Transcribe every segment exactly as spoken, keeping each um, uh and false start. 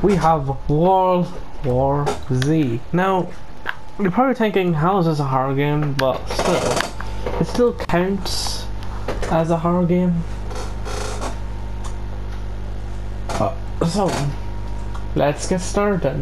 we have World War Z. Now, you're probably thinking, how is this a horror game? But still, it still counts as a horror game. Uh, so, let's get started.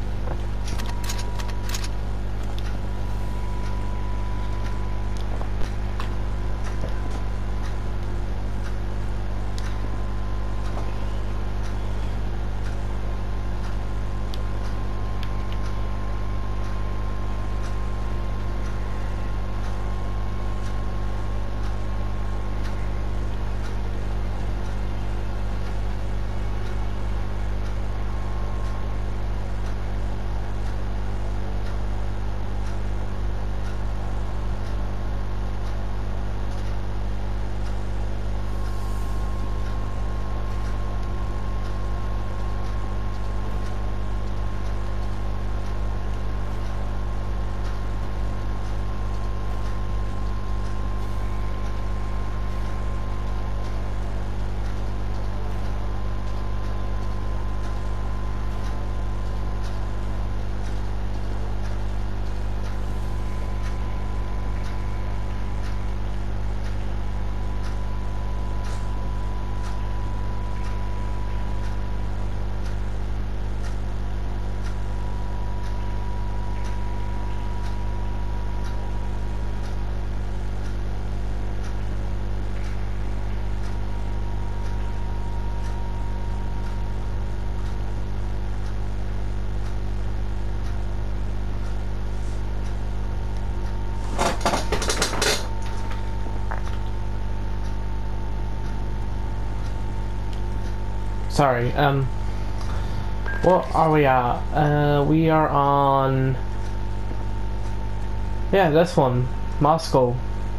Sorry, um, what are we at? Uh, we are on, yeah, this one, Moscow.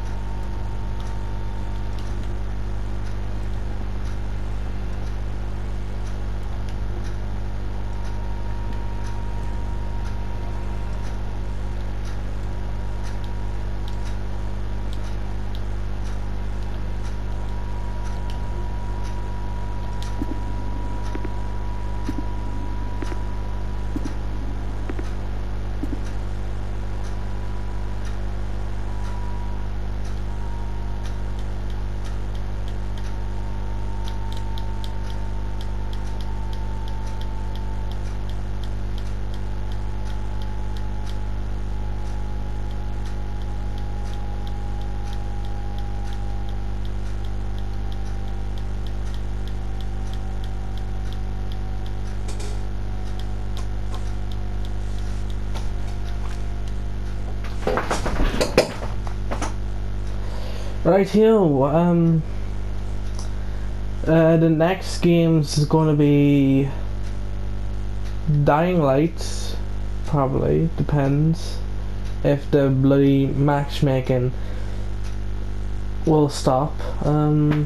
Right here, um, uh, the next games is going to be Dying Light, probably, depends if the bloody matchmaking will stop. Um,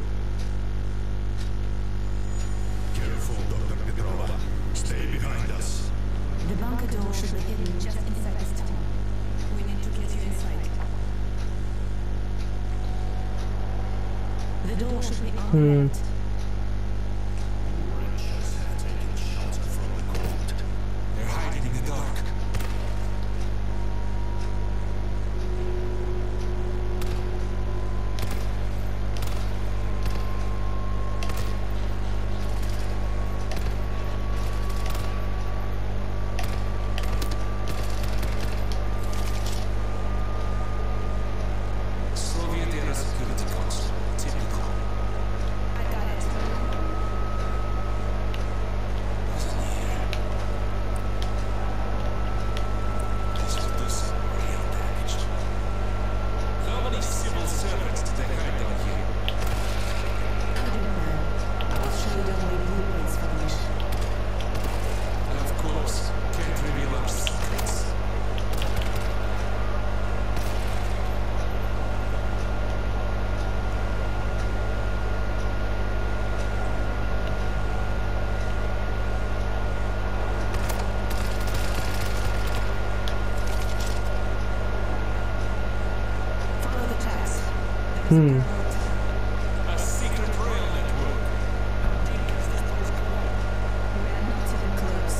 Careful, Doctor Petrova. Stay behind us. The bunker door should be hidden just inside this tunnel. We need to get you inside. The door should be on the Hmm. left. Wretches have taken shelter from the cold. They're hiding in the dark. Soviet era security console. Typical. I got it. Wasn't here. This will do some real damage. How many civil servants did they hide down here? I don't know. I will show you the way blueprints for the mission. Of course, can't reveal our secrets. Follow the tracks. hmm. A secret rail network. We are not even close.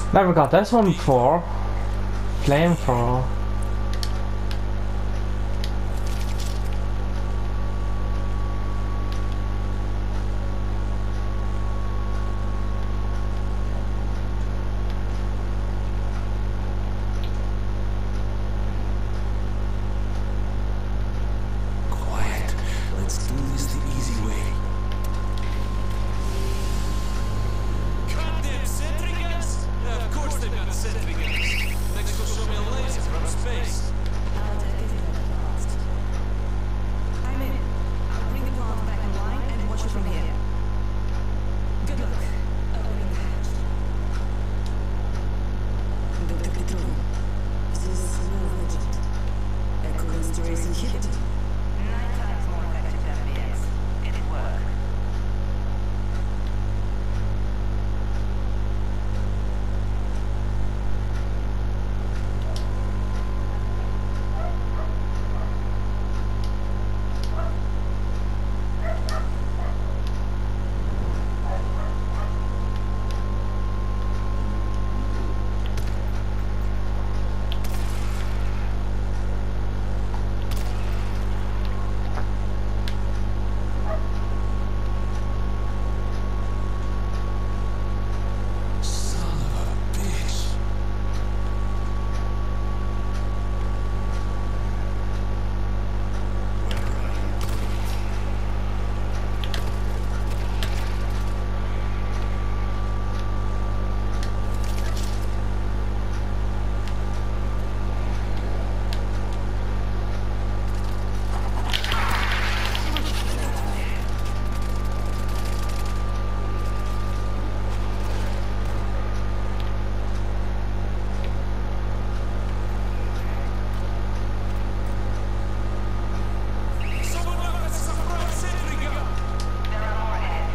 Never got this one before. Flamethrower. Quiet. Let's do this the easy way. Goddamn sentry guns? Yeah, of course they've got sentry guns. Next go show me a laser from space. Our tech isn't that advanced. I'm in. I'll bring the plant back online and watch it from here. Good luck. Opening the hatch. Doctor Petrova, this is no legend. Echoinsterase inhibitor. Nine times more effective than B S. It'll work. Son of a bitch. Someone left us a surprise sentry gun. There are more ahead.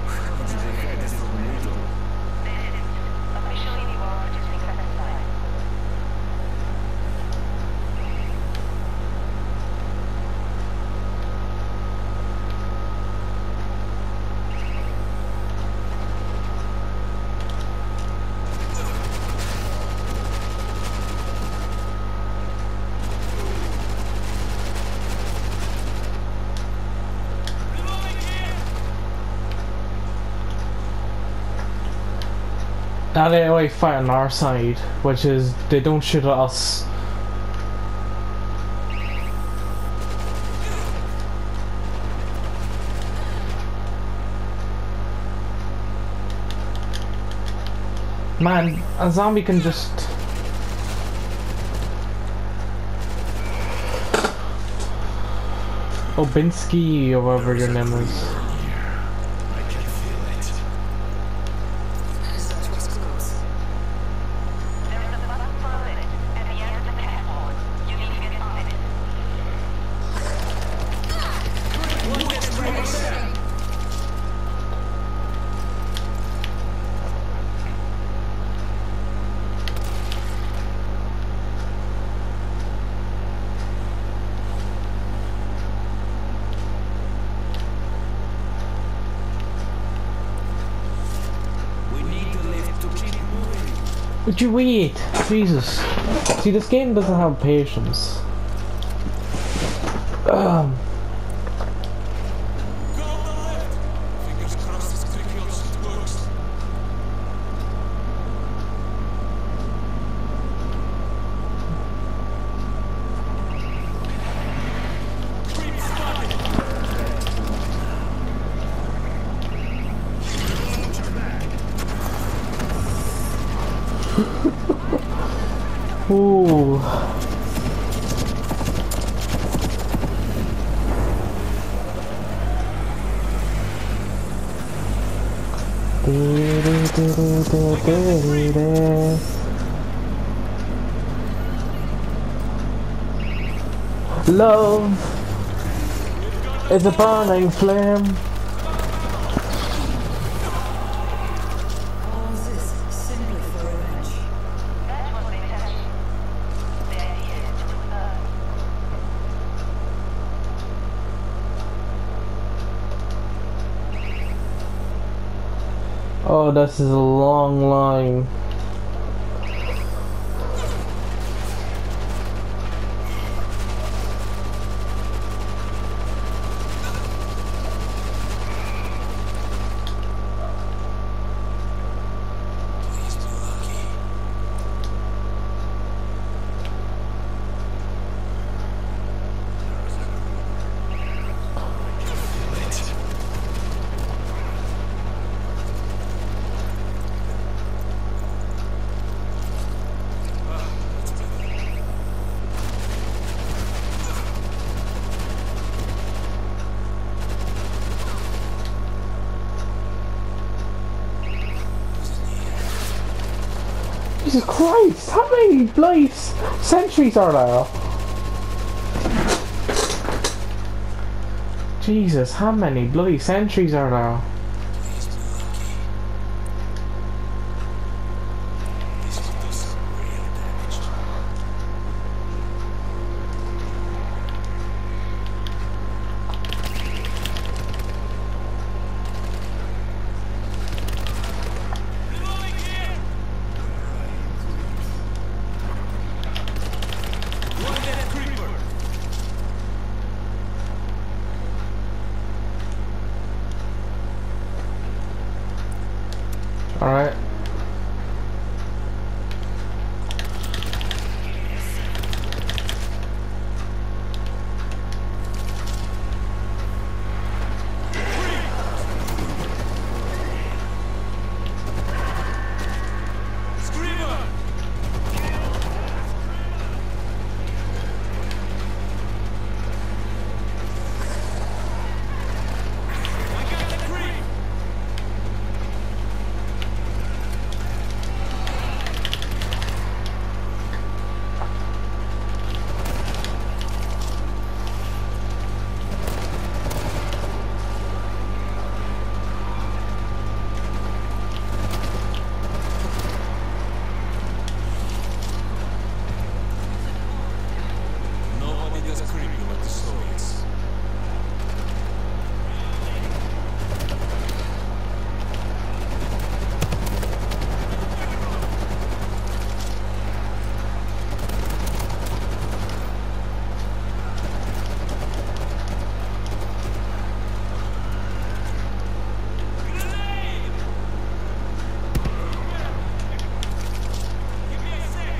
They didn't. Officially, you are producing second sight. Reloading here. Now they only fight on our side, which is they don't shoot at us. Man, a zombie can just... Obinsky or whatever your name is. I can feel it. That was close. There is a button for a lift at the end of the catwalk. You need to get on it. We need the lift to keep moving. Would you wait? Jesus. See, this game doesn't have patience. Um, Go on the left. Fingers crossed this tricky shit works. Creep spotted. ooh. Love is a burning flame. All this simply for revenge. That's what they tell you. The idea is to earn. Oh, this is a long line. Jesus Christ! How many bloody centuries are there? Jesus, how many bloody centuries are there? Please be lucky. This will do some real damage. Reloading here! One dead creeper! Alright. Screamer! I got the creep! Nobody does creepy like the Soviets. Grenade! Give me a sec!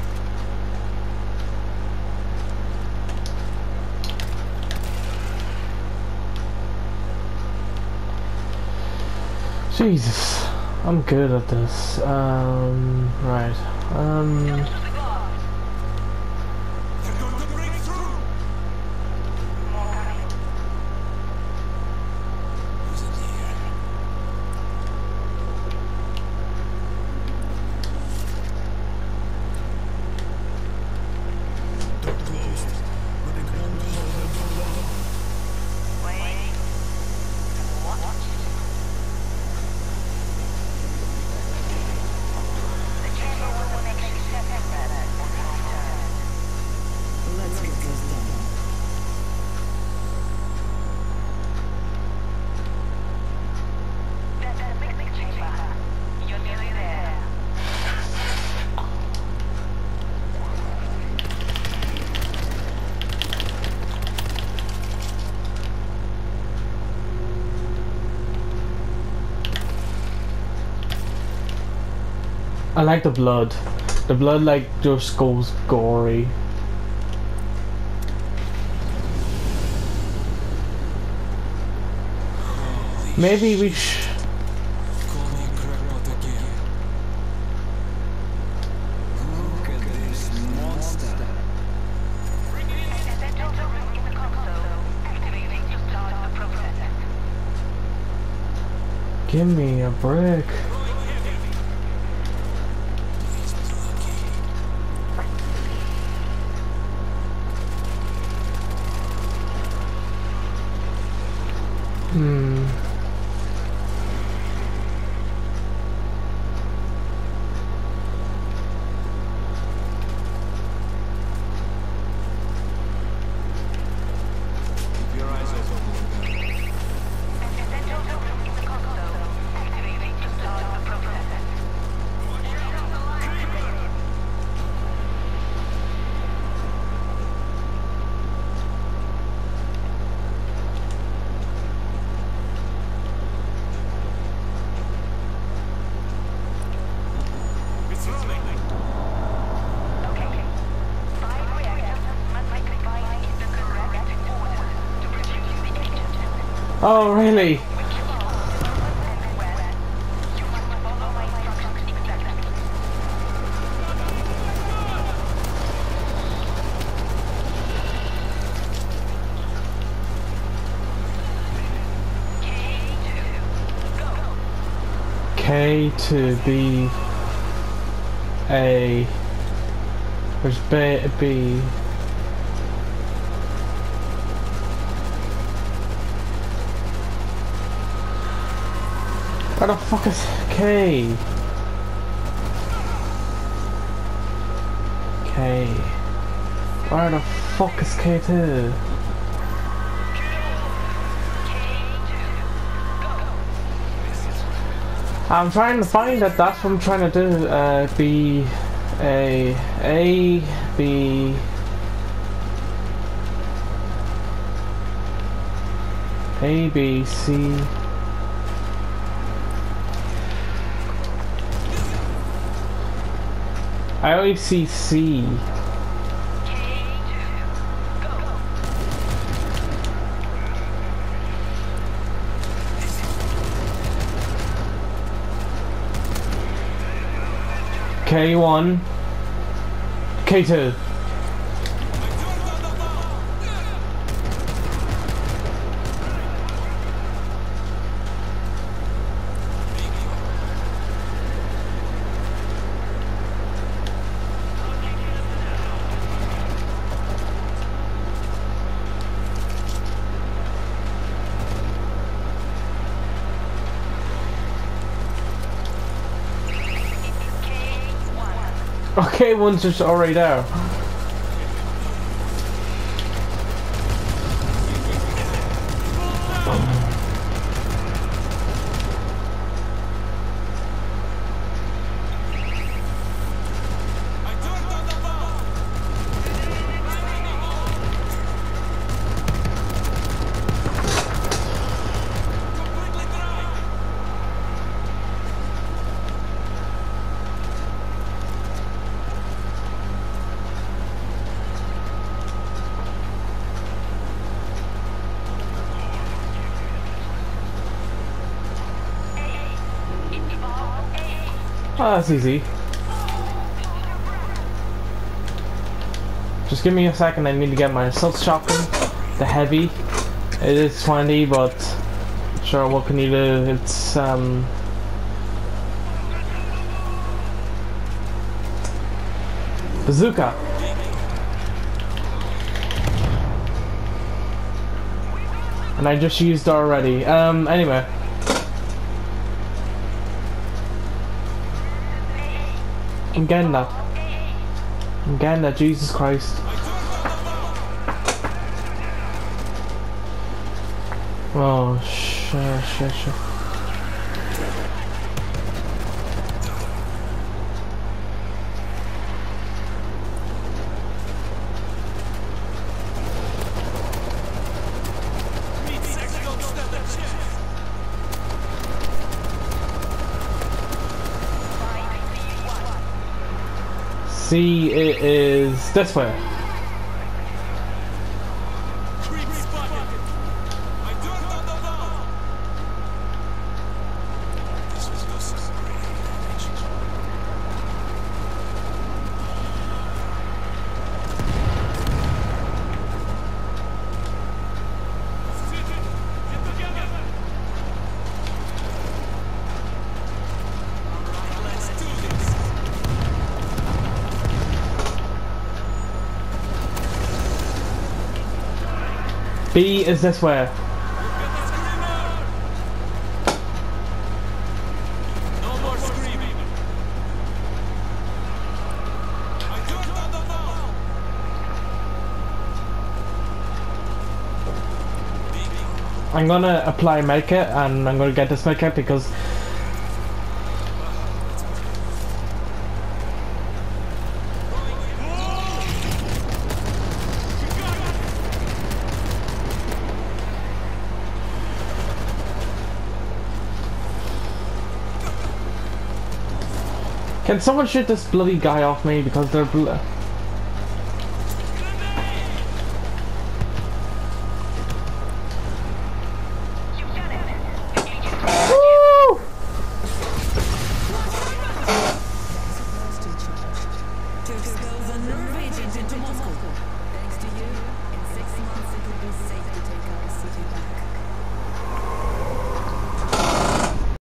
Jesus, I'm good at this. Um, right. Um, They're going to break through! Who's in here? Door closed, but it won't hold them for long. Let's get this done. You're nearly there. I like the blood. The blood like just goes gory. Maybe we sh Call me a crackpot again. Look at this monster. Bring it in. Essential room in the console. Activating to start the process. give me a break. Going heavy. Please be lucky. Hmm. Keep your eyes open. Essential room in the console. Activating to start the process. It's rolling. Okay. Five reactors must be combined in the correct order to produce the agent. Oh, really? Which you are, and when you must follow my instructions exactly. K two, go. K to B. A. There's B. B. Where the fuck is K? K. Where the fuck is K two? I'm trying to find it, that's what I'm trying to do. Uh, B, A, A, B, A, B, C. I only see C. K one, K two. Okay, one's just already there. Oh, that's easy. Just give me a second, I need to get my assault shotgun, the heavy. It is twenty, but sure, what can you do? It's um bazooka. And I just used it already. Um anyway. I'm getting that. I'm getting that, Jesus Christ. Oh, shit, shit, shit. C, it is this way. B is this way. No more screaming. I'm gonna apply medkit and I'm gonna get this medkit because can someone shoot this bloody guy off me because they're bl